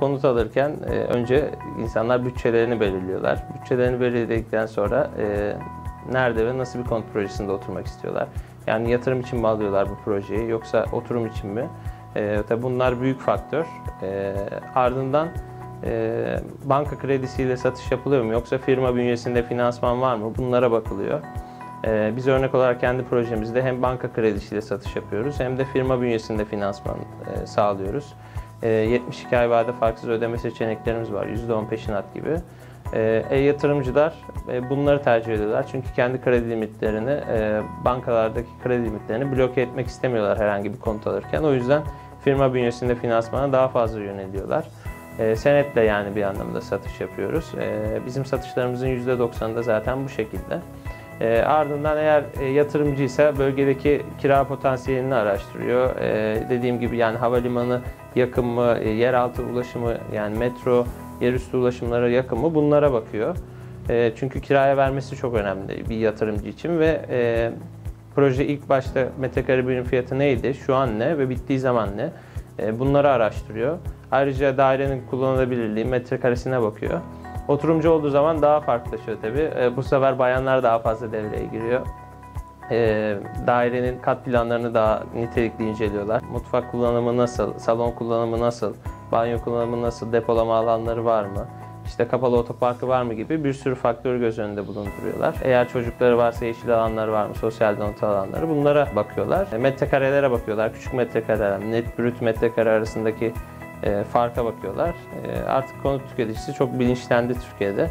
konut alırken önce insanlar bütçelerini belirliyorlar. Bütçelerini belirledikten sonra nerede ve nasıl bir konut projesinde oturmak istiyorlar. Yani yatırım için mi alıyorlar bu projeyi yoksa oturum için mi? Tabii bunlar büyük faktör. Ardından banka kredisiyle satış yapılıyor mu yoksa firma bünyesinde finansman var mı? Bunlara bakılıyor. Biz örnek olarak kendi projemizde hem banka kredisiyle satış yapıyoruz hem de firma bünyesinde finansman sağlıyoruz. 72 ay vade farksız ödeme seçeneklerimiz var. %10 peşinat gibi. Yatırımcılar bunları tercih ediyorlar. Çünkü kendi kredi limitlerini, bankalardaki kredi limitlerini bloke etmek istemiyorlar herhangi bir konut alırken. O yüzden firma bünyesinde finansmana daha fazla yöneliyorlar. Senetle yani bir anlamda satış yapıyoruz. Bizim satışlarımızın %90'ı da zaten bu şekilde. Ardından eğer yatırımcıysa bölgedeki kira potansiyelini araştırıyor. Dediğim gibi yani havalimanı yakın mı, yeraltı ulaşımı yani metro, yerüstü ulaşımlara yakın mı bunlara bakıyor. Çünkü kiraya vermesi çok önemli bir yatırımcı için ve proje ilk başta metrekare birim fiyatı neydi, şu an ne ve bittiği zaman ne? Bunları araştırıyor. Ayrıca dairenin kullanılabilirliği, metrekaresine bakıyor. Oturumcu olduğu zaman daha farklılaşıyor tabii. Bu sefer bayanlar daha fazla devreye giriyor. Dairenin kat planlarını daha nitelikli inceliyorlar. Mutfak kullanımı nasıl, salon kullanımı nasıl, banyo kullanımı nasıl, depolama alanları var mı, işte kapalı otoparkı var mı gibi bir sürü faktörü göz önünde bulunduruyorlar. Eğer çocukları varsa yeşil alanları var mı, sosyal donatı alanları bunlara bakıyorlar. Metrekarelere bakıyorlar, küçük metrekareler, net brüt metrekare arasındaki farka bakıyorlar. Artık konut tüketicisi çok bilinçlendi Türkiye'de.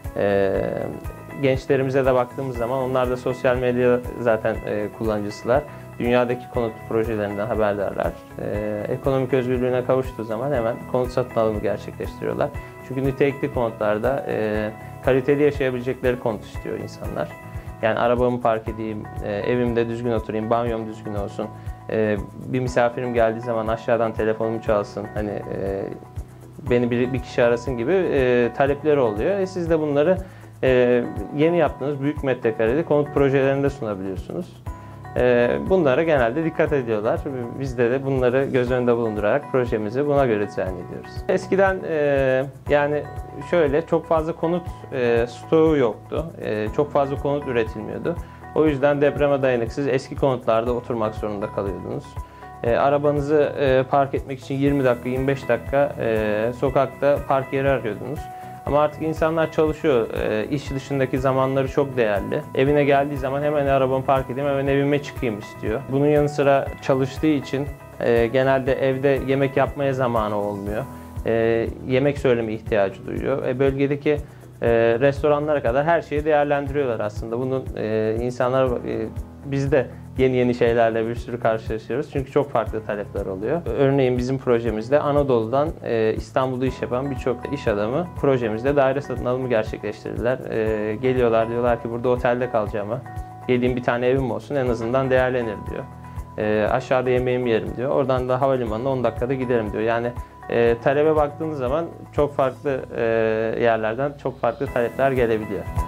Gençlerimize de baktığımız zaman onlar da sosyal medya zaten kullanıcısılar. Dünyadaki konut projelerinden haberdarlar. Ekonomik özgürlüğüne kavuştuğu zaman hemen konut satın alımı gerçekleştiriyorlar. Çünkü nitelikli konutlarda kaliteli yaşayabilecekleri konut istiyor insanlar. Yani arabamı park edeyim, evimde düzgün oturayım, banyom düzgün olsun. Bir misafirim geldiği zaman aşağıdan telefonumu çalsın, hani beni bir kişi arasın gibi talepleri oluyor. Siz de bunları yeni yaptığınız büyük metrekareli konut projelerinde sunabiliyorsunuz. Bunlara genelde dikkat ediyorlar. Biz de bunları göz önünde bulundurarak projemizi buna göre dizayn ediyoruz. Eskiden yani şöyle çok fazla konut stoğu yoktu. Çok fazla konut üretilmiyordu. O yüzden depreme dayanıksız eski konutlarda oturmak zorunda kalıyordunuz. Arabanızı park etmek için 20 dakika, 25 dakika sokakta park yeri arıyordunuz. Ama artık insanlar çalışıyor. İş dışındaki zamanları çok değerli. Evine geldiği zaman hemen arabamı park edeyim, hemen evime çıkayım istiyor. Bunun yanı sıra çalıştığı için genelde evde yemek yapmaya zamanı olmuyor. Yemek söyleme ihtiyacı duyuyor. Bölgedeki restoranlara kadar her şeyi değerlendiriyorlar aslında. Bunun insanlar biz de yeni şeylerle bir sürü karşılaşıyoruz. Çünkü çok farklı talepler oluyor. Örneğin bizim projemizde Anadolu'dan İstanbul'da iş yapan birçok iş adamı projemizde daire satın alımı gerçekleştirdiler. Geliyorlar diyorlar ki burada otelde kalacağıma geleyim bir tane evim olsun en azından değerlenir diyor. Aşağıda yemeğimi yerim diyor. Oradan da havalimanına 10 dakikada giderim diyor. Yani talebe baktığınız zaman çok farklı yerlerden çok farklı talepler gelebiliyor.